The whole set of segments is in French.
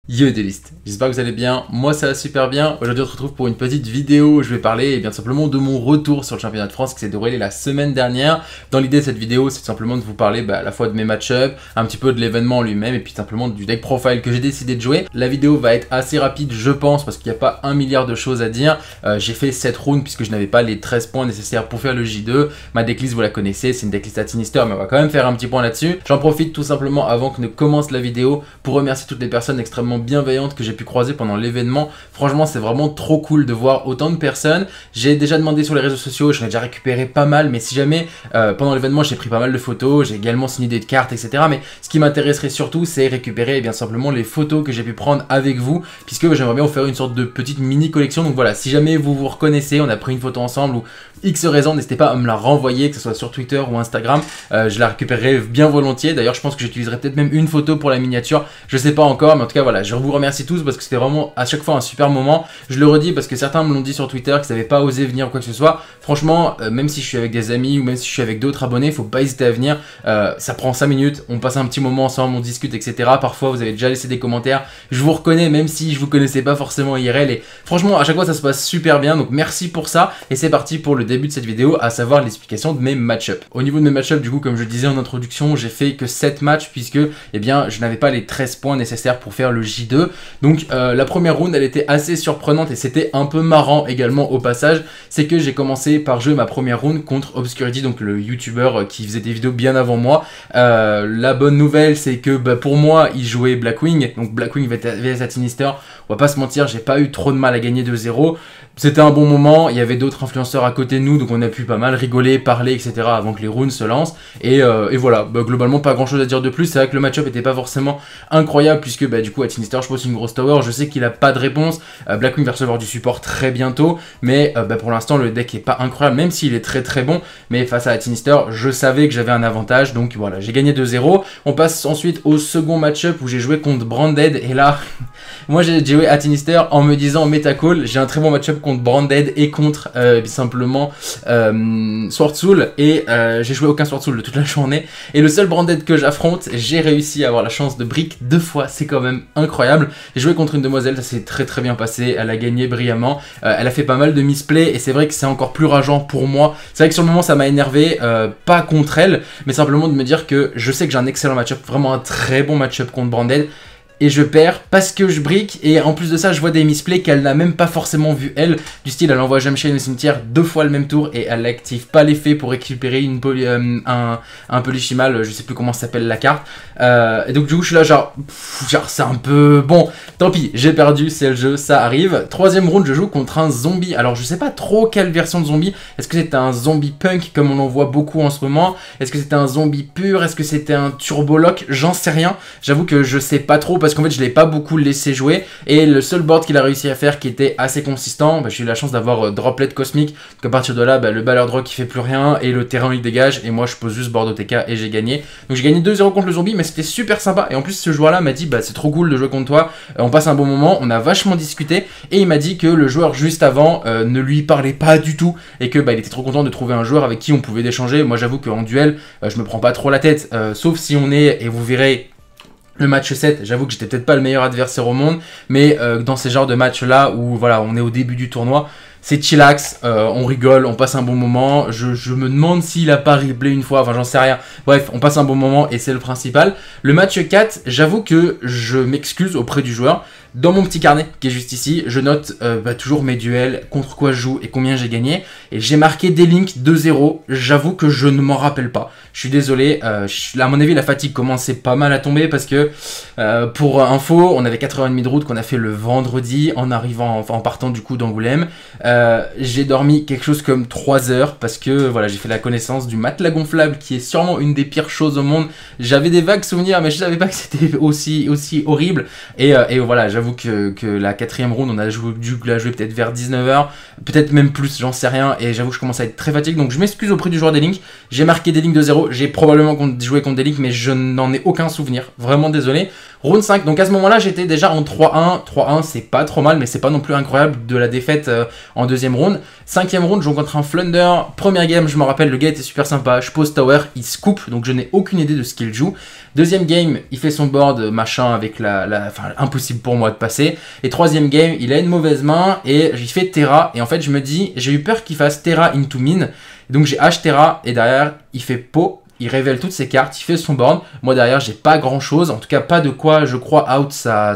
Yo des listes, j'espère que vous allez bien, moi ça va super bien. Aujourd'hui on se retrouve pour une petite vidéo où je vais parler bien simplement de mon retour sur le championnat de France qui s'est déroulé la semaine dernière. Dans l'idée de cette vidéo c'est simplement de vous parler à la fois de mes match-ups, un petit peu de l'événement en lui-même et puis simplement du deck profile que j'ai décidé de jouer. La vidéo va être assez rapide je pense parce qu'il n'y a pas un milliard de choses à dire. J'ai fait 7 rounds puisque je n'avais pas les 13 points nécessaires pour faire le J2. Ma decklist vous la connaissez, c'est une decklist à Sinister mais on va quand même faire un petit point là-dessus. J'en profite tout simplement avant que ne commence la vidéo pour remercier toutes les personnes extrêmement bienveillantes que j'ai pu croiser pendant l'événement. Franchement c'est vraiment trop cool de voir autant de personnes. J'ai déjà demandé sur les réseaux sociaux, j'en ai déjà récupéré pas mal, mais si jamais pendant l'événement j'ai pris pas mal de photos, j'ai également signé des cartes etc. Mais ce qui m'intéresserait surtout c'est récupérer bien simplement les photos que j'ai pu prendre avec vous, puisque j'aimerais bien vous faire une sorte de petite mini collection. Donc voilà, si jamais vous vous reconnaissez, on a pris une photo ensemble ou X raison, n'hésitez pas à me la renvoyer, que ce soit sur Twitter ou Instagram, je la récupérerai bien volontiers. D'ailleurs je pense que j'utiliserai peut-être même une photo pour la miniature, je sais pas encore, mais en tout cas voilà, je vous remercie tous parce que c'était vraiment à chaque fois un super moment. Je le redis parce que certains me l'ont dit sur Twitter qu'ils n'avaient pas osé venir ou quoi que ce soit. Franchement, même si je suis avec des amis ou même si je suis avec d'autres abonnés, faut pas hésiter à venir. Ça prend 5 minutes, on passe un petit moment ensemble, on discute etc. Parfois vous avez déjà laissé des commentaires, je vous reconnais même si je vous connaissais pas forcément IRL et franchement à chaque fois ça se passe super bien, donc merci pour ça. Et c'est parti pour le début de cette vidéo, à savoir l'explication de mes match-ups. Au niveau de mes match-ups, du coup comme je le disais en introduction, j'ai fait que 7 matchs puisque eh bien, je n'avais pas les 13 points nécessaires pour faire le J2. Donc la première round elle était assez surprenante et c'était un peu marrant également au passage. C'est que j'ai commencé par jouer ma première round contre Obscurity, donc le youtubeur qui faisait des vidéos bien avant moi. La bonne nouvelle c'est que pour moi il jouait Blackwing, donc Blackwing vs Sinister. On va pas se mentir, j'ai pas eu trop de mal à gagner 2-0. C'était un bon moment, il y avait d'autres influenceurs à côté de nous, donc on a pu pas mal rigoler, parler, etc. avant que les rounds se lancent. Et voilà, globalement pas grand chose à dire de plus. C'est vrai que le match-up était pas forcément incroyable, puisque du coup à Sinister je pose une grosse tower, je sais qu'il a pas de réponse. Blackwing va recevoir du support très bientôt, mais pour l'instant le deck est pas incroyable, même s'il est très très bon. Mais face à Sinister, je savais que j'avais un avantage, donc voilà, j'ai gagné 2-0. On passe ensuite au second match-up où j'ai joué contre Branded, et là, moi j'ai joué à Sinister en me disant Metacall, j'ai un très bon match-up contre Branded et contre simplement Sword Soul, et j'ai joué aucun Sword Soul de toute la journée, et le seul Branded que j'affronte, j'ai réussi à avoir la chance de brick 2 fois, c'est quand même incroyable. J'ai joué contre une demoiselle, ça s'est très très bien passé, elle a gagné brillamment, elle a fait pas mal de misplay, et c'est vrai que c'est encore plus rageant pour moi. C'est vrai que sur le moment ça m'a énervé, pas contre elle, mais simplement de me dire que je sais que j'ai un excellent match-up, vraiment un très bon match-up contre Branded, et je perds parce que je brick, et en plus de ça je vois des misplays qu'elle n'a même pas forcément vu elle, du style elle envoie Jamchain au cimetière 2 fois le même tour et elle n'active pas l'effet pour récupérer une un Polychimal, je sais plus comment s'appelle la carte, et donc du coup je suis là genre c'est un peu bon, tant pis, j'ai perdu, c'est le jeu, ça arrive. Troisième round je joue contre un zombie, alors je sais pas trop quelle version de zombie, est-ce que c'était un zombie punk comme on en voit beaucoup en ce moment, est-ce que c'était un zombie pur, est-ce que c'était un turbolock, j'en sais rien, j'avoue que je sais pas trop parce qu'en fait je l'ai pas beaucoup laissé jouer, et le seul board qu'il a réussi à faire qui était assez consistant, j'ai eu la chance d'avoir Droplet Cosmic, donc à partir de là le Baller Draw qui fait plus rien et le terrain il dégage, et moi je pose juste board OTK et j'ai gagné. Donc j'ai gagné 2-0 contre le zombie, mais c'était super sympa, et en plus ce joueur là m'a dit c'est trop cool de jouer contre toi, on passe un bon moment, on a vachement discuté, et il m'a dit que le joueur juste avant ne lui parlait pas du tout, et que il était trop content de trouver un joueur avec qui on pouvait échanger. Moi j'avoue qu'en duel je me prends pas trop la tête, sauf si on est, et vous verrez le match 7, j'avoue que j'étais peut-être pas le meilleur adversaire au monde, mais dans ces genres de matchs là où voilà on est au début du tournoi, c'est chillax, on rigole, on passe un bon moment. Je me demande s'il a pas replay une fois, enfin j'en sais rien. Bref, on passe un bon moment et c'est le principal. Le match 4, j'avoue que je m'excuse auprès du joueur. Dans mon petit carnet qui est juste ici, je note toujours mes duels, contre quoi je joue et combien j'ai gagné. Et j'ai marqué D-Link 2-0, j'avoue que je ne m'en rappelle pas. Je suis désolé, à mon avis la fatigue commençait pas mal à tomber parce que pour info, on avait 4h30 de route qu'on a fait le vendredi en arrivant, en partant du coup d'Angoulême. J'ai dormi quelque chose comme 3 heures parce que voilà, j'ai fait la connaissance du matelas gonflable qui est sûrement une des pires choses au monde. J'avais des vagues souvenirs mais je savais pas que c'était aussi horrible, et voilà, j'avoue que la 4ème round on a dû la jouer peut-être vers 19h, peut-être même plus, j'en sais rien, et j'avoue que je commence à être très fatigué, donc je m'excuse auprès du joueur D-Link. J'ai marqué D-Link 2-0, j'ai probablement joué contre D-Link mais je n'en ai aucun souvenir, vraiment désolé. Round 5, donc à ce moment là j'étais déjà en 3-1, c'est pas trop mal mais c'est pas non plus incroyable. De la défaite en deuxième round. Cinquième round, je joue contre un Flunder. Première game, je me rappelle, le gars était super sympa. Je pose tower, il scoop, donc je n'ai aucune idée de ce qu'il joue. Deuxième game, il fait son board machin avec enfin, impossible pour moi de passer. Et troisième game, il a une mauvaise main et il fait Terra. Et en fait, je me dis, j'ai eu peur qu'il fasse Terra into min. Donc j'ai H Terra et derrière, il fait pot. Il révèle toutes ses cartes, il fait son board. Moi derrière, j'ai pas grand chose, en tout cas pas de quoi, je crois, out sa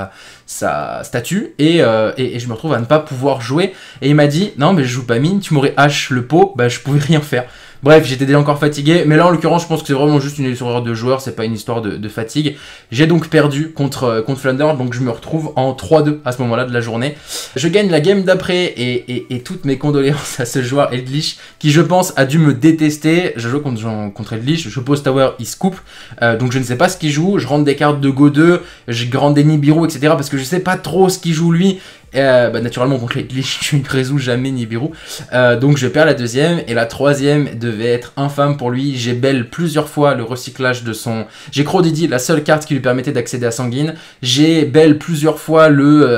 statue. Et je me retrouve à ne pas pouvoir jouer. Et il m'a dit, non mais je joue pas mine, tu m'aurais H le pot, bah je pouvais rien faire. Bref, j'étais déjà encore fatigué, mais là en l'occurrence, je pense que c'est vraiment juste une erreur de joueur, c'est pas une histoire de fatigue. J'ai donc perdu contre Flunder, donc je me retrouve en 3-2 à ce moment-là de la journée. Je gagne la game d'après et toutes mes condoléances à ce joueur Eldlich qui, je pense, a dû me détester. Je joue contre Eldlich, je pose tower, il scoop, donc je ne sais pas ce qu'il joue. Je rentre des cartes de Go 2, je grande des Nibiru, etc. parce que je sais pas trop ce qu'il joue lui. Naturellement contre Eldlich, je ne résous jamais Nibiru. Donc je perds la deuxième et la troisième devait être infâme pour lui. J'ai belle plusieurs fois le recyclage de son... J'ai Crow Didi, la seule carte qui lui permettait d'accéder à Sanguine. J'ai belle plusieurs fois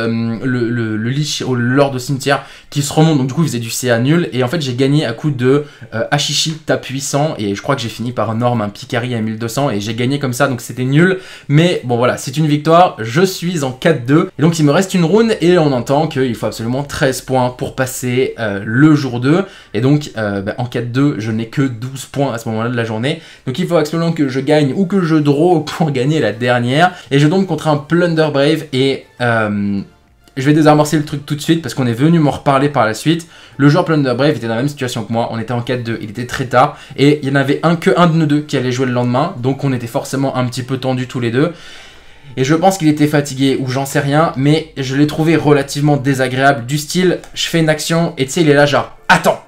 le Lich au Lord de Cimetière qui se remonte. Donc du coup il faisait du CA nul. Et en fait j'ai gagné à coup de Hashishi, tape puissant. Et je crois que j'ai fini par norme un Picari à 1200 et j'ai gagné comme ça. Donc c'était nul. Mais bon voilà, c'est une victoire. Je suis en 4-2. Et donc il me reste une rune et on entend qu'il faut absolument 13 points pour passer le jour 2. Et donc en 4-2, je n'ai que 12 points à ce moment-là de la journée. Donc il faut absolument que je gagne ou que je draw pour gagner la dernière. Et je tombe contre un Plunder Brave et... je vais désamorcer le truc tout de suite parce qu'on est venu m'en reparler par la suite. Le joueur Plunder Brave était dans la même situation que moi. On était en 4-2, il était très tard. Et il n'y en avait que un de nous deux qui allait jouer le lendemain. Donc on était forcément un petit peu tendus tous les deux. Et je pense qu'il était fatigué ou j'en sais rien, mais je l'ai trouvé relativement désagréable. Du style, je fais une action et tu sais, il est là genre, attends.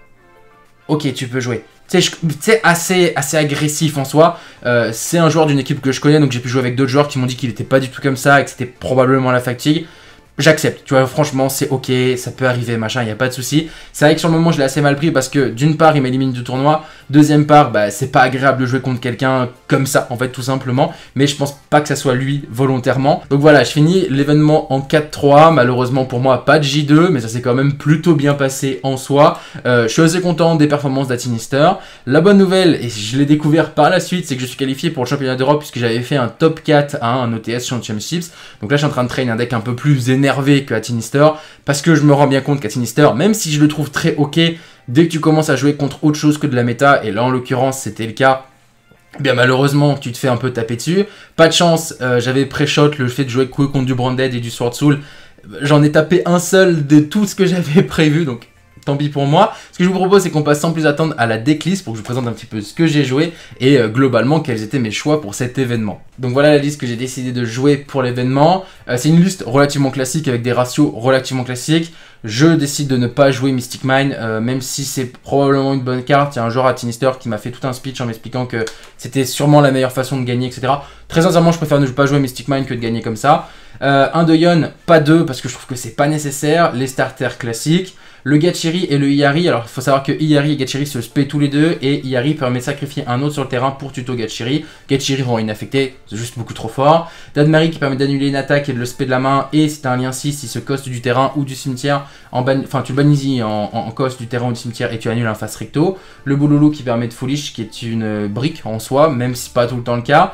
Ok, tu peux jouer. Tu sais, assez agressif en soi. C'est un joueur d'une équipe que je connais, donc j'ai pu jouer avec d'autres joueurs qui m'ont dit qu'il n'était pas du tout comme ça et que c'était probablement la fatigue. J'accepte, tu vois, franchement, c'est ok, ça peut arriver, machin, il n'y a pas de souci. C'est vrai que sur le moment, je l'ai assez mal pris parce que d'une part, il m'élimine du tournoi. Deuxième part, bah, c'est pas agréable de jouer contre quelqu'un comme ça, en fait, tout simplement. Mais je pense pas que ça soit lui volontairement. Donc voilà, je finis l'événement en 4-3. Malheureusement pour moi, pas de J2, mais ça s'est quand même plutôt bien passé en soi. Je suis assez content des performances d'Atinister. La bonne nouvelle, et je l'ai découvert par la suite, c'est que je suis qualifié pour le championnat d'Europe puisque j'avais fait un top 4 à un OTS Championships. Donc là, je suis en train de traîner un deck un peu plus énervé que Atinister parce que je me rends bien compte qu'Atinister, même si je le trouve très ok, dès que tu commences à jouer contre autre chose que de la méta, et là en l'occurrence c'était le cas, bien malheureusement tu te fais un peu taper dessus. Pas de chance, j'avais pré-shot le fait de jouer contre du Branded et du Sword Soul. J'en ai tapé un seul de tout ce que j'avais prévu, donc tant pis pour moi. Ce que je vous propose, c'est qu'on passe sans plus attendre à la decklist pour que je vous présente un petit peu ce que j'ai joué et globalement quels étaient mes choix pour cet événement. Donc voilà la liste que j'ai décidé de jouer pour l'événement. C'est une liste relativement classique avec des ratios relativement classiques. Je décide de ne pas jouer Mystic Mine, même si c'est probablement une bonne carte. Il y a un joueur à Atinister qui m'a fait tout un speech en m'expliquant que c'était sûrement la meilleure façon de gagner, etc. Très sincèrement, je préfère ne pas jouer Mystic Mine que de gagner comme ça. Un de Yon, pas deux, parce que je trouve que c'est pas nécessaire. Les starters classiques. Le Gachiri et le Iari, alors il faut savoir que Iari et Gachiri se spé tous les deux et Iari permet de sacrifier un autre sur le terrain pour tuto Gachiri. Gachiri rend inaffecté, c'est juste beaucoup trop fort. Dadmari qui permet d'annuler une attaque et de le spé de la main et si t'as un lien 6, il se coste du terrain ou du cimetière, enfin tu le bannis en coste du terrain ou du cimetière et tu annules un face recto. Le Bouloulou qui permet de Foolish qui est une brique en soi, même si pas tout le temps le cas.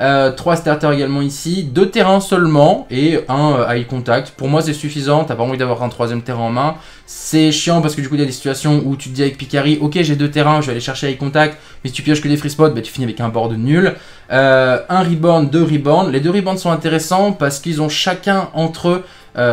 3 starters également ici, 2 terrains seulement et un eye contact. Pour moi c'est suffisant, t'as pas envie d'avoir un troisième terrain en main. C'est chiant parce que du coup il y a des situations où tu te dis avec Picari, ok j'ai 2 terrains, je vais aller chercher eye contact, mais si tu pioches que des free spots, bah, tu finis avec un board nul. Un reborn, 2 reborn. Les 2 reborns sont intéressants parce qu'ils ont chacun entre eux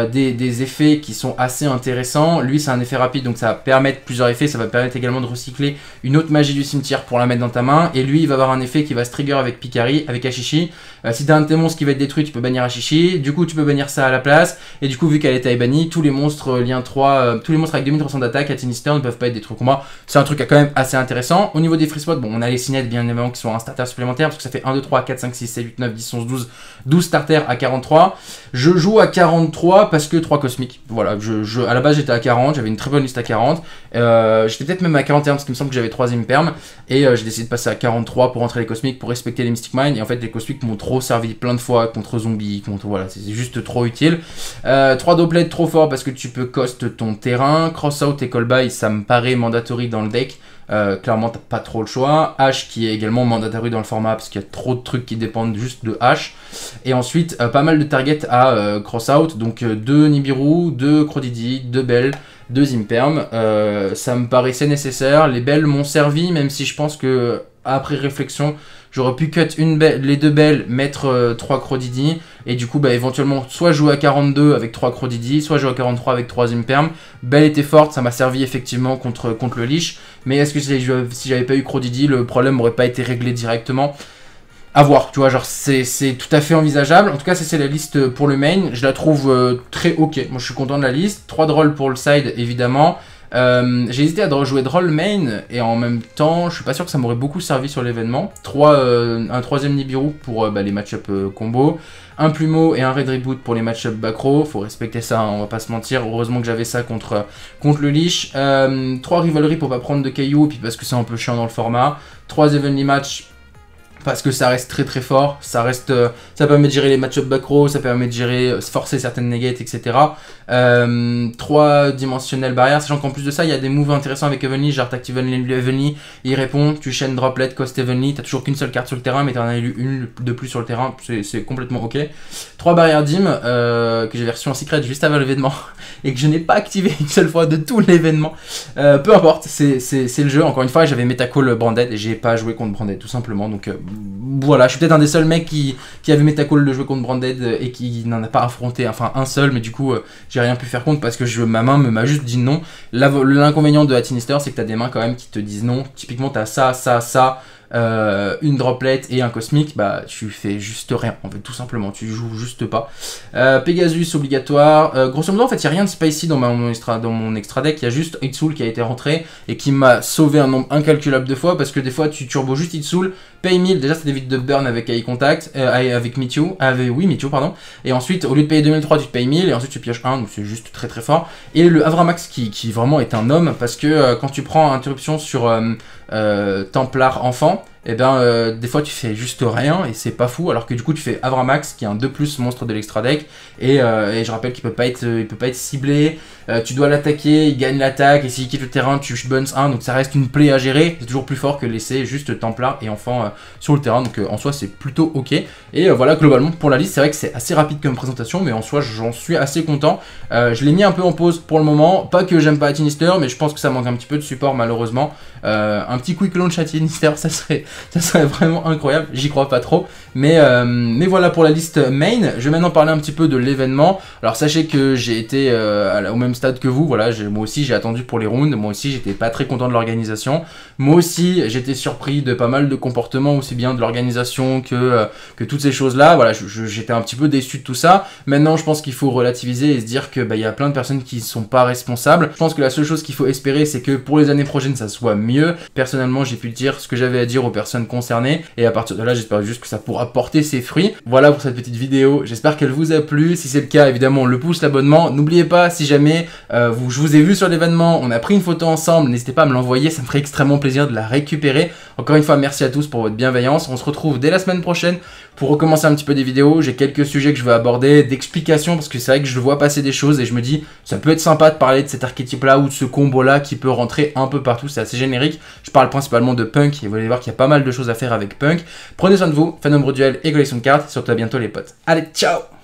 des effets qui sont assez intéressants. Lui c'est un effet rapide donc ça va permettre plusieurs effets, ça va permettre également de recycler une autre magie du cimetière pour la mettre dans ta main et lui il va avoir un effet qui va se trigger avec Picari, avec Hashishi. Si t'as un de tes monstres qui va être détruit tu peux bannir Hashishi, du coup tu peux bannir ça à la place et du coup vu qu'elle est taille bannie, tous les monstres lien 3, tous les monstres avec 2300 d'attaque à Sinister ne peuvent pas être détruits au combat. C'est un truc quand même assez intéressant. Au niveau des free spots, bon on a les Cinettes bien évidemment qui sont un starter supplémentaire parce que ça fait 1, 2, 3, 4, 5, 6, 7, 8, 9, 10, 11, 12 starters à 43. Je joue à 43 3 parce que 3 cosmiques. Voilà, à la base j'étais à 40, j'avais une très bonne liste à 40. J'étais peut-être même à 41 parce qu'il me semble que j'avais 3ème perm. Et j'ai décidé de passer à 43 pour rentrer les cosmiques, pour respecter les Mystic Mine. Et en fait, les cosmiques m'ont trop servi plein de fois contre zombies, voilà, c'est juste trop utile. 3 doublets trop fort parce que tu peux cost ton terrain. Cross out et call by, ça me paraît mandatory dans le deck. Clairement t'as pas trop le choix. H qui est également mandatory dans le format parce qu'il y a trop de trucs qui dépendent juste de H. Et ensuite pas mal de targets à cross out, donc 2 Nibiru, 2 Crodidi, 2 Bell, 2 Imperm. Ça me paraissait nécessaire. Les Bells m'ont servi, même si je pense que après réflexion j'aurais pu cut les 2 Bells, mettre 3 Crodidi, et du coup bah, éventuellement soit jouer à 42 avec 3 Crodidi, soit jouer à 43 avec 3 Imperm. Bell était forte, ça m'a servi effectivement contre le Lich, mais est-ce que si j'avais pas eu Crodidi, le problème aurait pas été réglé directement? À voir, tu vois, genre c'est tout à fait envisageable. En tout cas, c'est la liste pour le main, je la trouve très ok. Moi je suis content de la liste. 3 drolls pour le side évidemment. J'ai hésité à jouer Droll main et en même temps je suis pas sûr que ça m'aurait beaucoup servi sur l'événement. Un 3ème Nibiru pour les match-up combo, un Plumeau et un Red Reboot pour les match-up back row. Faut respecter ça, hein, on va pas se mentir. Heureusement que j'avais ça contre le Lich. 3 Rivalry pour pas prendre de cailloux, puis parce que c'est un peu chiant dans le format. 3 Evenly Match parce que ça reste très fort, ça permet de gérer les match-up back row, ça permet de gérer, forcer certaines negates, etc. 3 dimensionnels barrières, sachant qu'en plus de ça, il y a des moves intéressants avec Evenly, genre t'actives Evenly, il répond, tu chaînes droplet, cost Evenly, t'as toujours qu'une seule carte sur le terrain, mais t'en as élu une de plus sur le terrain, c'est complètement ok. 3 barrières dim, que j'ai reçu en secret juste avant l'événement, et que je n'ai pas activé une seule fois de tout l'événement. Peu importe, c'est le jeu, encore une fois, j'avais Metacall Branded, et j'ai pas joué contre Branded, tout simplement, donc voilà, je suis peut-être un des seuls mecs qui avait Metacall de jouer contre Branded et qui n'en a pas affronté, enfin un seul, mais du coup j'ai rien pu faire contre parce que ma main m'a juste dit non. L'inconvénient de Hatinister, c'est que t'as des mains quand même qui te disent non. Typiquement t'as ça, une droplet et un cosmique, bah tu fais juste rien en fait, tout simplement, tu joues juste pas. Pegasus obligatoire, grosso modo en fait il n'y a rien de spicy dans mon extra deck, il y a juste Itsoul qui a été rentré et qui m'a sauvé un nombre incalculable de fois, parce que des fois tu turbo juste Itsoul, paye 1000, déjà ça t'évite de burn avec Eye Contact, avec Mewtwo, Mewtwo pardon, et ensuite au lieu de payer 2003 tu te payes 1000 et ensuite tu pioches 1, donc c'est juste très fort. Et le Avramax qui vraiment est un homme, parce que quand tu prends interruption sur Templar enfant, et bien des fois tu fais juste rien et c'est pas fou, alors que du coup tu fais Avramax qui est un 2+ monstre de l'extra deck, et je rappelle qu'il peut pas être ciblé, tu dois l'attaquer, il gagne l'attaque, et s'il quitte le terrain tu buns 1, donc ça reste une play à gérer, c'est toujours plus fort que laisser juste Templar et enfant sur le terrain, donc en soi c'est plutôt ok. Et voilà globalement pour la liste, c'est vrai que c'est assez rapide comme présentation, mais en soi j'en suis assez content. Je l'ai mis un peu en pause pour le moment, pas que j'aime pas Hatinister, mais je pense que ça manque un petit peu de support malheureusement. Un petit quick launch Hatinister, ça serait vraiment incroyable, j'y crois pas trop, mais voilà pour la liste main. Je vais maintenant parler un petit peu de l'événement. Alors sachez que j'ai été au même stade que vous, voilà, moi aussi j'ai attendu pour les rounds, moi aussi j'étais pas très content de l'organisation, moi aussi j'étais surpris de pas mal de comportements, aussi bien de l'organisation que toutes ces choses là, voilà, j'étais un petit peu déçu de tout ça. Maintenant je pense qu'il faut relativiser et se dire que y a plein de personnes qui sont pas responsables. Je pense que la seule chose qu'il faut espérer, c'est que pour les années prochaines ça soit mieux. Personnellement j'ai pu dire ce que j'avais à dire aux personnes concernées, et à partir de là j'espère juste que ça pourra porter ses fruits. Voilà pour cette petite vidéo, j'espère qu'elle vous a plu. Si c'est le cas, évidemment le pouce, l'abonnement. N'oubliez pas, si jamais je vous ai vu sur l'événement, on a pris une photo ensemble, n'hésitez pas à me l'envoyer, ça me ferait extrêmement plaisir de la récupérer. Encore une fois, merci à tous pour votre bienveillance. On se retrouve dès la semaine prochaine pour recommencer un petit peu des vidéos. J'ai quelques sujets que je veux aborder, d'explications, parce que c'est vrai que je vois passer des choses et je me dis ça peut être sympa de parler de cet archétype là ou de ce combo là qui peut rentrer un peu partout. C'est assez générique, je parle principalement de Punk et vous allez voir qu'il y a pas mal de choses à faire avec Punk. Prenez soin de vous, faites nombre duel et collection de cartes, surtout à bientôt les potes. Allez, ciao!